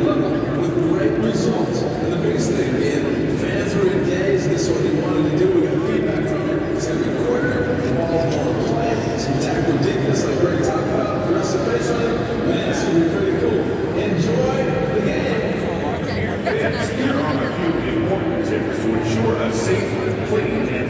level with great results. And the biggest thing, again, fans were engaged. This is what they wanted to do. We got feedback from it. It's going to be quicker. The ball's more play. Some tackle deepness, like Greg talked about. Aggressive face on it. Man, it's going to be pretty cool. Enjoy the game. Here are a few important tips to ensure a safe, clean, and